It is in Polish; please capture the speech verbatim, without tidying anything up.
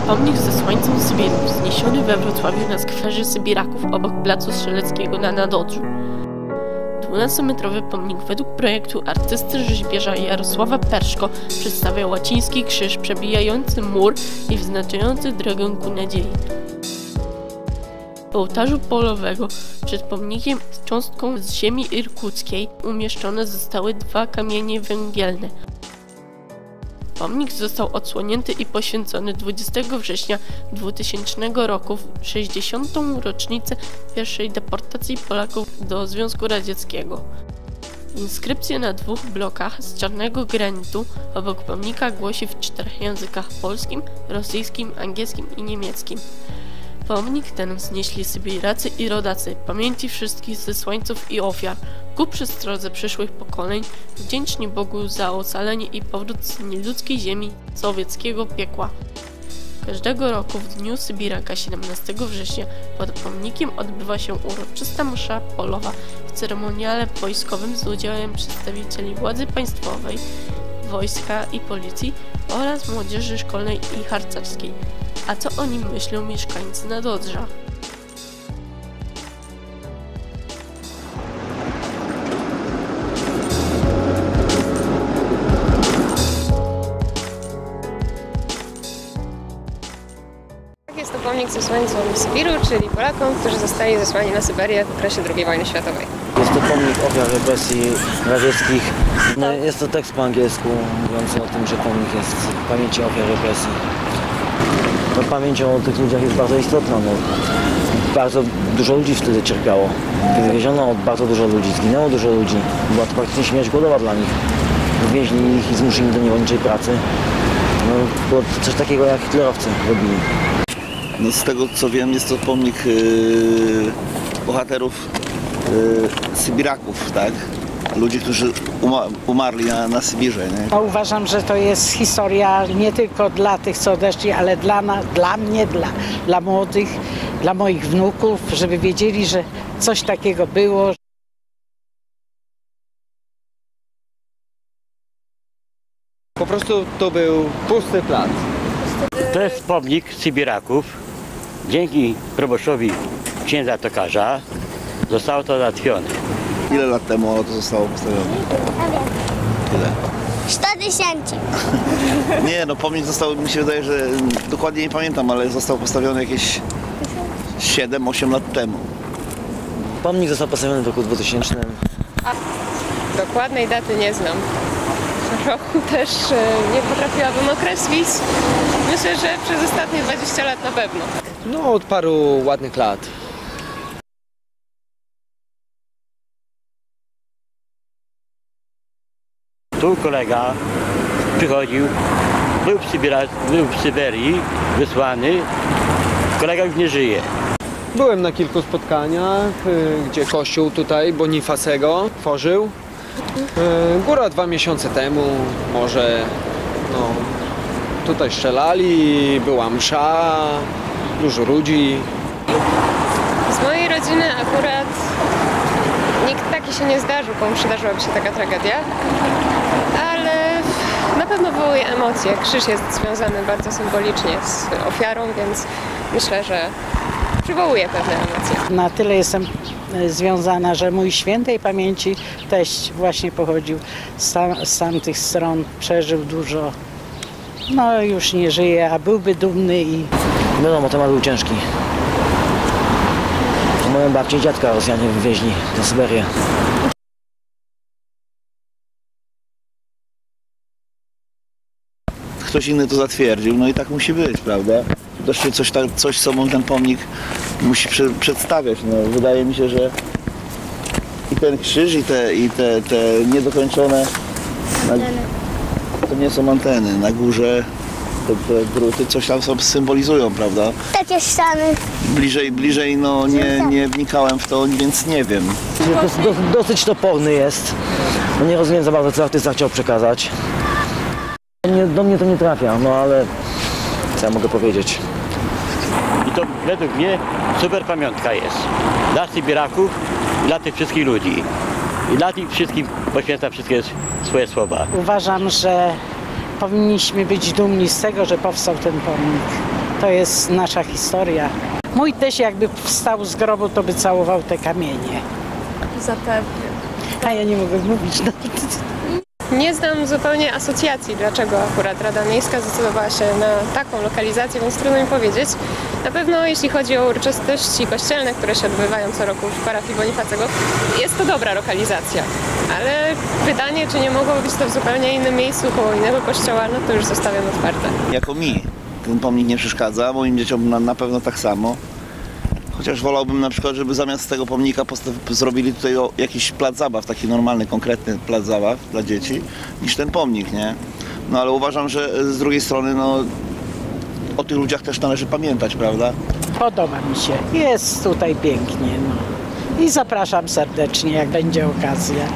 Pomnik zesłańcom Sybiru, wzniesiony we Wrocławiu na skwerze Sybiraków obok placu Strzeleckiego na Nadodrzu. dwunastometrowy pomnik według projektu artysty rzeźbiarza Jarosława Perszko przedstawia łaciński krzyż przebijający mur i wyznaczający drogę ku nadziei. Po ołtarzu polowego przed pomnikiem z cząstką z ziemi irkuckiej umieszczone zostały dwa kamienie węgielne. Pomnik został odsłonięty i poświęcony dwudziestego września dwutysięcznego roku w sześćdziesiątą rocznicę pierwszej deportacji Polaków do Związku Radzieckiego. Inskrypcja na dwóch blokach z czarnego granitu obok pomnika głosi w czterech językach: polskim, rosyjskim, angielskim i niemieckim. Pomnik ten wznieśli Sybiracy i rodacy, pamięci wszystkich zesłańców i ofiar, ku przestrodze przyszłych pokoleń, wdzięczni Bogu za ocalenie i powrót z nieludzkiej ziemi sowieckiego piekła. Każdego roku w dniu Sybiraka siedemnastego września pod pomnikiem odbywa się uroczysta msza polowa w ceremoniale wojskowym z udziałem przedstawicieli władzy państwowej, wojska i policji oraz młodzieży szkolnej i harcerskiej. A co o nim myślą mieszkańcy Nadodrza? Jest to pomnik zesłańcom Sybiru, czyli Polakom, którzy zostali zesłani na Syberię w okresie drugiej wojny światowej. Jest to pomnik ofiar represji radzieckich. No, jest to tekst po angielsku mówiący o tym, że pomnik jest pamięci ofiar represji. No, pamięcią o tych ludziach jest bardzo istotna. No, bardzo dużo ludzi wtedy cierpiało. Wywieziono bardzo dużo ludzi, zginęło dużo ludzi. Była to praktycznie śmierć głodowa dla nich. Wywieźli ich i zmusili do niewolniczej pracy. No, było coś takiego, jak hitlerowcy robili. No, z tego co wiem, jest to pomnik yy, bohaterów yy, Sybiraków, tak? Ludzi, którzy umarli na, na Sybirze. Nie? No, uważam, że to jest historia nie tylko dla tych, co odeszli, ale dla, na, dla mnie, dla, dla młodych, dla moich wnuków, żeby wiedzieli, że coś takiego było. Po prostu to był pusty plac. To jest pomnik Sybiraków. Dzięki proboszczowi księdza tokarza zostało to załatwione. Ile lat temu to zostało postawione? Ile? sto tysięcy. Nie, no pomnik został, mi się wydaje, że dokładnie nie pamiętam, ale został postawiony jakieś siedem osiem lat temu. Pomnik został postawiony w roku dwutysięcznym. Dokładnej daty nie znam. Roku też nie potrafiłabym określić. Myślę, że przez ostatnie dwadzieścia lat na pewno. No, od paru ładnych lat. Tu kolega przychodził, był w, Sybira, był w Syberii, wysłany. Kolega już nie żyje. Byłem na kilku spotkaniach, gdzie kościół tutaj Bonifacego tworzył. Góra dwa miesiące temu, może no, tutaj strzelali, była msza, dużo ludzi. Z mojej rodziny akurat nikt taki się nie zdarzył, komu przydarzyłaby się taka tragedia, ale na pewno wywołuje emocje. Krzyż jest związany bardzo symbolicznie z ofiarą, więc myślę, że przywołuje pewne emocje. Na tyle jestem związana, że mój świętej pamięci teść właśnie pochodził z, tam, z tamtych stron, przeżył dużo. No już nie żyje, a byłby dumny i... Wiadomo, temat był ciężki. Moją babcię i dziadka Rosjanie wywieźli na Syberię. Ktoś inny to zatwierdził, no i tak musi być, prawda? Wreszcie coś, coś sobą ten pomnik musi prze, przedstawiać. No, wydaje mi się, że i ten krzyż, i te, i te, te niedokończone, na, to nie są anteny, na górze te, te druty coś tam symbolizują, prawda? Takie ściany. Bliżej, bliżej no nie, nie wnikałem w to, więc nie wiem. Dos, dos, dosyć toporny jest. No, nie rozumiem za bardzo, co artysta chciał przekazać. Nie, do mnie to nie trafia, no ale co ja mogę powiedzieć? I to według mnie super pamiątka jest. Dla Sybiraków i dla tych wszystkich ludzi. I dla tych wszystkich poświęca wszystkie swoje słowa. Uważam, że powinniśmy być dumni z tego, że powstał ten pomnik. To jest nasza historia. Mój też jakby wstał z grobu, to by całował te kamienie. Zapewne. A ja nie mogę mówić. No. Nie znam zupełnie asocjacji, dlaczego akurat Rada Miejska zdecydowała się na taką lokalizację, więc trudno mi powiedzieć. Na pewno jeśli chodzi o uroczystości kościelne, które się odbywają co roku w parafii Bonifacego, jest to dobra lokalizacja. Ale pytanie, czy nie mogło być to w zupełnie innym miejscu, koło innego kościoła, no to już zostawiam otwarte. Jako mi ten pomnik nie przeszkadza, moim dzieciom na, na pewno tak samo. Chociaż wolałbym na przykład, żeby zamiast tego pomnika zrobili tutaj o, jakiś plac zabaw, taki normalny, konkretny plac zabaw dla dzieci, niż ten pomnik, nie? No ale uważam, że z drugiej strony, no, o tych ludziach też należy pamiętać, prawda? Podoba mi się. Jest tutaj pięknie. No. I zapraszam serdecznie, jak będzie okazja.